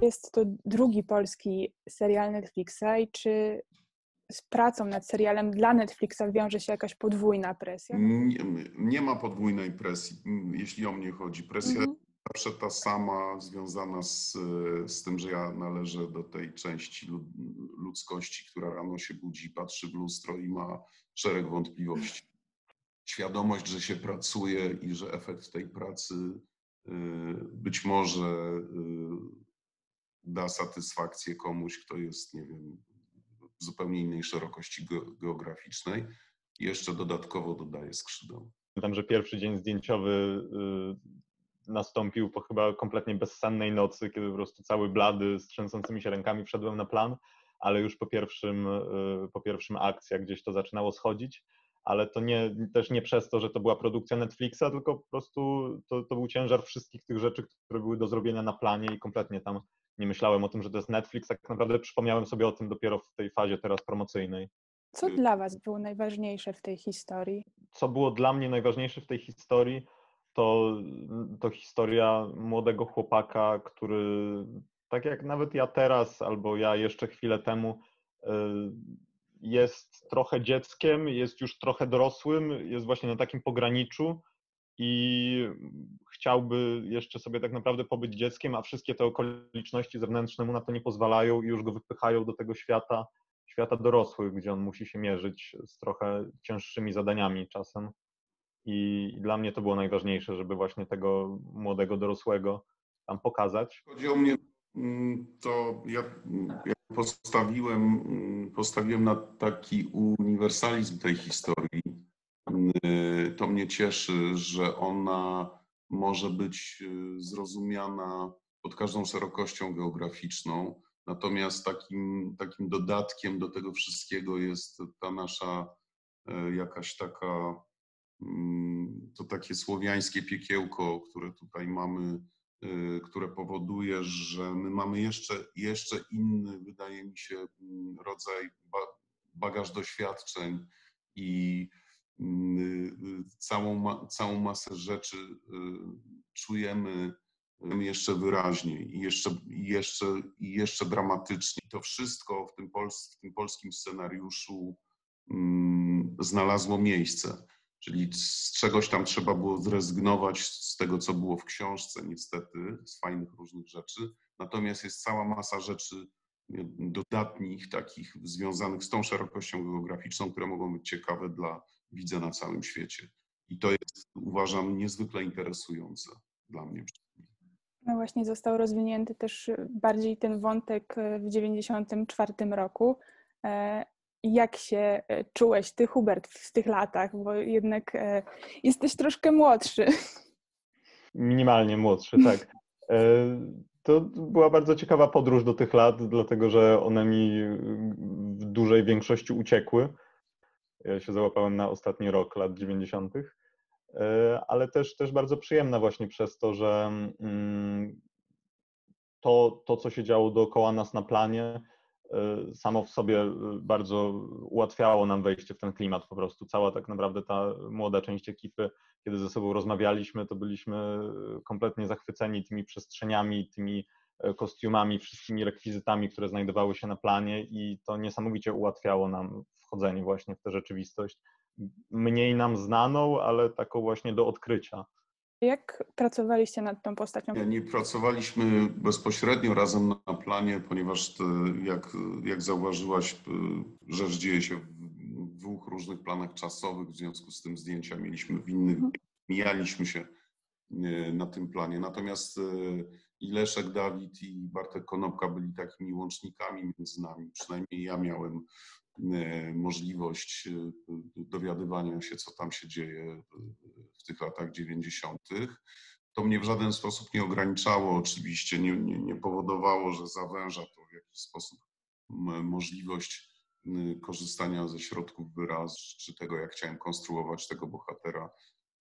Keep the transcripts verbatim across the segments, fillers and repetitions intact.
jest to drugi polski serial Netflixa i czy z pracą nad serialem dla Netflixa wiąże się jakaś podwójna presja? Nie, nie ma podwójnej presji, jeśli o mnie chodzi. Presja Mhm. jest zawsze ta sama, związana z, z tym, że ja należę do tej części lud, ludzkości, która rano się budzi, patrzy w lustro i ma szereg wątpliwości. Świadomość, że się pracuje i że efekt tej pracy y, być może y, da satysfakcję komuś, kto jest, nie wiem, w zupełnie innej szerokości geograficznej. I jeszcze dodatkowo dodaje skrzydeł. Pamiętam, że pierwszy dzień zdjęciowy y, nastąpił po chyba kompletnie bezsennej nocy, kiedy po prostu cały blady z trzęsącymi się rękami wszedłem na plan, ale już po pierwszym, y, po pierwszym akcji gdzieś to zaczynało schodzić, ale to nie, też nie przez to, że to była produkcja Netflixa, tylko po prostu to, to był ciężar wszystkich tych rzeczy, które były do zrobienia na planie i kompletnie tam nie myślałem o tym, że to jest Netflix, tak naprawdę przypomniałem sobie o tym dopiero w tej fazie teraz promocyjnej. Co dla was było najważniejsze w tej historii? Co było dla mnie najważniejsze w tej historii, to, to historia młodego chłopaka, który tak jak nawet ja teraz, albo ja jeszcze chwilę temu, jest trochę dzieckiem, jest już trochę dorosłym, jest właśnie na takim pograniczu i chciałby jeszcze sobie tak naprawdę pobyć dzieckiem, a wszystkie te okoliczności zewnętrzne mu na to nie pozwalają i już go wypychają do tego świata, świata dorosłych, gdzie on musi się mierzyć z trochę cięższymi zadaniami czasem. I dla mnie to było najważniejsze, żeby właśnie tego młodego dorosłego tam pokazać. Chodzi o mnie, to ja, ja postawiłem, postawiłem na taki uniwersalizm tej historii. To mnie cieszy, że ona może być zrozumiana pod każdą szerokością geograficzną. Natomiast takim, takim dodatkiem do tego wszystkiego jest ta nasza jakaś taka, to takie słowiańskie piekiełko, które tutaj mamy, które powoduje, że my mamy jeszcze, jeszcze inny, wydaje mi się, rodzaj, bagaż doświadczeń i całą, całą masę rzeczy czujemy jeszcze wyraźniej i jeszcze, i jeszcze, i jeszcze dramatycznie. To wszystko w tym, pols, w tym polskim scenariuszu mm, znalazło miejsce. Czyli z czegoś tam trzeba było zrezygnować z tego, co było w książce, niestety, z fajnych różnych rzeczy. Natomiast jest cała masa rzeczy dodatnich, takich związanych z tą szerokością geograficzną, które mogą być ciekawe dla widza na całym świecie. I to jest, uważam, niezwykle interesujące dla mnie. No właśnie został rozwinięty też bardziej ten wątek w dziewięćdziesiątym czwartym roku. Jak się czułeś ty, Hubert, w tych latach, bo jednak jesteś troszkę młodszy. Minimalnie młodszy, tak. To była bardzo ciekawa podróż do tych lat, dlatego że one mi w dużej większości uciekły. Ja się załapałem na ostatni rok lat dziewięćdziesiątych, ale też, też bardzo przyjemna właśnie przez to, że to, to, co się działo dookoła nas na planie, samo w sobie bardzo ułatwiało nam wejście w ten klimat po prostu. Cała tak naprawdę ta młoda część ekipy, kiedy ze sobą rozmawialiśmy, to byliśmy kompletnie zachwyceni tymi przestrzeniami, tymi kostiumami, wszystkimi rekwizytami, które znajdowały się na planie i to niesamowicie ułatwiało nam wchodzenie właśnie w tę rzeczywistość. Mniej nam znaną, ale taką właśnie do odkrycia. Jak pracowaliście nad tą postacią? Nie pracowaliśmy bezpośrednio razem na planie, ponieważ jak, jak zauważyłaś, rzecz dzieje się w dwóch różnych planach czasowych, w związku z tym zdjęcia mieliśmy w innych, mijaliśmy się na tym planie. Natomiast i Leszek Dawid i Bartek Konopka byli takimi łącznikami między nami, przynajmniej ja miałem możliwość dowiadywania się, co tam się dzieje w tych latach dziewięćdziesiątych. To mnie w żaden sposób nie ograniczało, oczywiście nie, nie, nie powodowało, że zawęża to w jakiś sposób możliwość korzystania ze środków wyrazu, czy tego, jak chciałem konstruować tego bohatera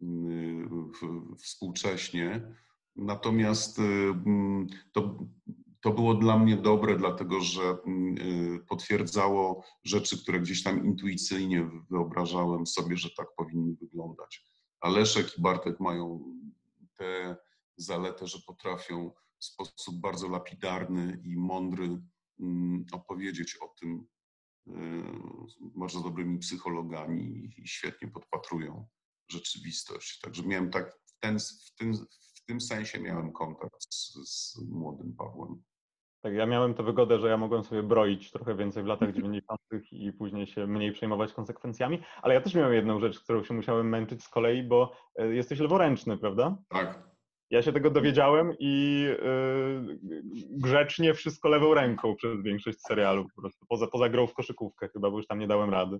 współcześnie. Natomiast to, to było dla mnie dobre, dlatego że potwierdzało rzeczy, które gdzieś tam intuicyjnie wyobrażałem sobie, że tak powinny wyglądać. A Leszek i Bartek mają tę zaletę, że potrafią w sposób bardzo lapidarny i mądry opowiedzieć o tym bardzo dobrymi psychologami i świetnie podpatrują rzeczywistość. Także miałem tak, w, ten, w, tym, w tym sensie miałem kontakt z, z młodym Pawłem. Tak, ja miałem tę wygodę, że ja mogłem sobie broić trochę więcej w latach dziewięćdziesiątych i później się mniej przejmować konsekwencjami, ale ja też miałem jedną rzecz, którą się musiałem męczyć z kolei, bo jesteś leworęczny, prawda? Tak. Ja się tego dowiedziałem i yy, grzecznie wszystko lewą ręką przez większość serialu po prostu. Poza, poza grą w koszykówkę chyba, bo już tam nie dałem rady.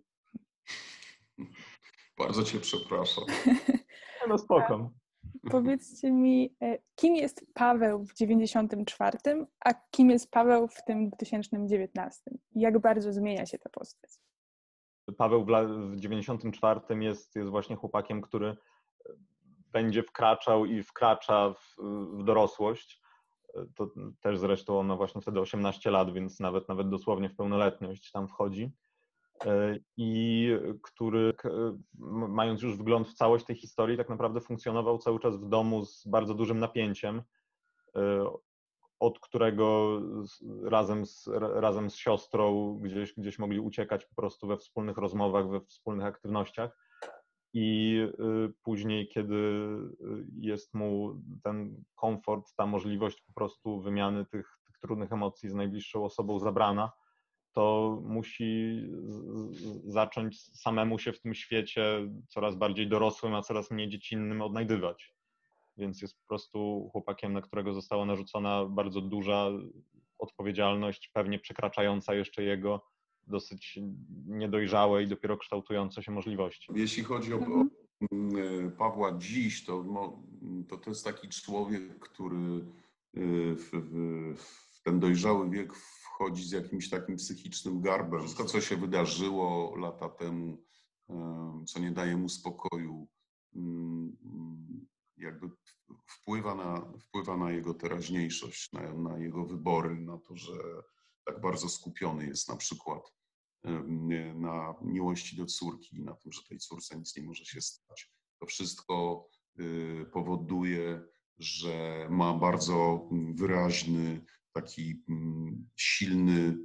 Bardzo cię przepraszam. No spoko. Powiedzcie mi, kim jest Paweł w dziewięćdziesiątym czwartym, a kim jest Paweł w tym dwa tysiące dziewiętnastym? Jak bardzo zmienia się ta postać? Paweł w dziewięćdziesiątym czwartym jest, jest właśnie chłopakiem, który będzie wkraczał i wkracza w, w dorosłość. To też zresztą on ma właśnie wtedy osiemnaście lat, więc nawet, nawet dosłownie w pełnoletność tam wchodzi. I który, mając już wgląd w całość tej historii, tak naprawdę funkcjonował cały czas w domu z bardzo dużym napięciem, od którego razem z, razem z siostrą gdzieś, gdzieś mogli uciekać po prostu we wspólnych rozmowach, we wspólnych aktywnościach. I później, kiedy jest mu ten komfort, ta możliwość po prostu wymiany tych, tych trudnych emocji z najbliższą osobą zabrana, to musi zacząć samemu się w tym świecie coraz bardziej dorosłym, a coraz mniej dziecinnym odnajdywać. Więc jest po prostu chłopakiem, na którego została narzucona bardzo duża odpowiedzialność, pewnie przekraczająca jeszcze jego dosyć niedojrzałe i dopiero kształtujące się możliwości. Jeśli chodzi o, o Pawła dziś, to, to to jest taki człowiek, który w, w, w ten dojrzały wiek wchodzi z jakimś takim psychicznym garbem. Wszystko, co się wydarzyło lata temu, co nie daje mu spokoju, jakby wpływa na, wpływa na jego teraźniejszość, na, na jego wybory, na to, że tak bardzo skupiony jest na przykład na miłości do córki, na tym, że tej córce nic nie może się stać. To wszystko powoduje, że ma bardzo wyraźny, taki silny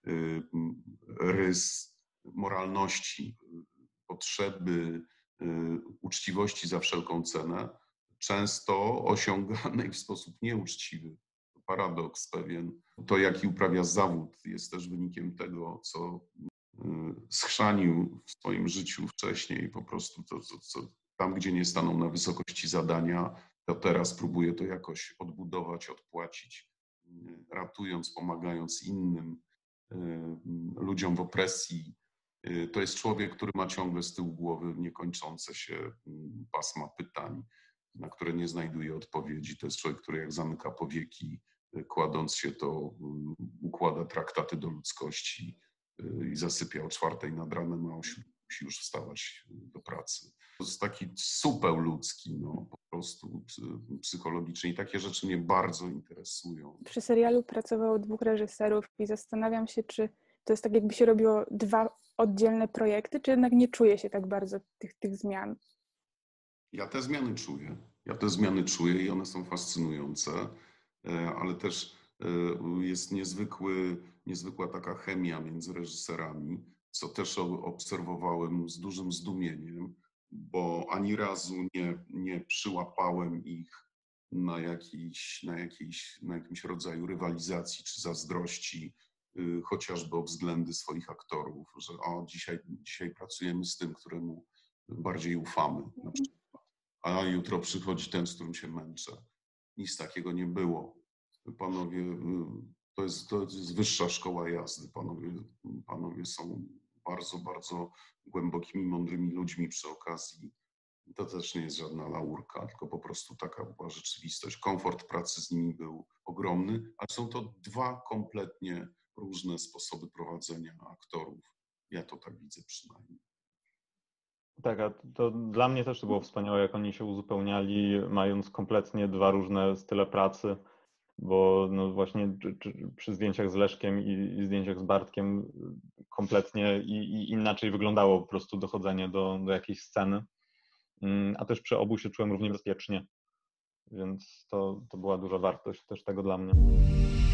rys moralności, potrzeby uczciwości za wszelką cenę, często osiąganej w sposób nieuczciwy. Paradoks pewien. To, jaki uprawia zawód, jest też wynikiem tego, co schrzanił w swoim życiu wcześniej. Po prostu to, co, co, tam, gdzie nie stanął na wysokości zadania, to teraz próbuje to jakoś odbudować, odpłacić, ratując, pomagając innym ludziom w opresji. To jest człowiek, który ma ciągle z tyłu głowy niekończące się pasma pytań, na które nie znajduje odpowiedzi. To jest człowiek, który jak zamyka powieki, kładąc się, to układa traktaty do ludzkości i zasypia o czwartej nad ranem, a ośmiu musi już wstawać do pracy. To jest taki supeł ludzki, no, po prostu psychologicznie i takie rzeczy mnie bardzo interesują. Przy serialu pracowało dwóch reżyserów i zastanawiam się, czy to jest tak, jakby się robiło dwa oddzielne projekty, czy jednak nie czuje się tak bardzo tych, tych zmian? Ja te zmiany czuję. Ja te zmiany czuję i one są fascynujące, ale też jest niezwykły, niezwykła taka chemia między reżyserami, co też obserwowałem z dużym zdumieniem, bo ani razu nie, nie przyłapałem ich na, jakiejś, na, jakiejś, na jakimś rodzaju rywalizacji czy zazdrości, chociażby o względy swoich aktorów, że o, dzisiaj, dzisiaj pracujemy z tym, któremu bardziej ufamy, na przykład, a jutro przychodzi ten, z którym się męczę. Nic takiego nie było. Panowie, to jest, to jest wyższa szkoła jazdy. Panowie, panowie są bardzo, bardzo głębokimi, mądrymi ludźmi przy okazji. To też nie jest żadna laurka, tylko po prostu taka była rzeczywistość. Komfort pracy z nimi był ogromny, ale są to dwa kompletnie różne sposoby prowadzenia aktorów. Ja to tak widzę przynajmniej. Tak, a to dla mnie też to było wspaniałe, jak oni się uzupełniali, mając kompletnie dwa różne style pracy, bo no właśnie czy, czy, przy zdjęciach z Leszkiem i, i zdjęciach z Bartkiem kompletnie i, i inaczej wyglądało po prostu dochodzenie do, do jakiejś sceny, a też przy obu się czułem równie bezpiecznie. więc to, to była duża wartość też tego dla mnie.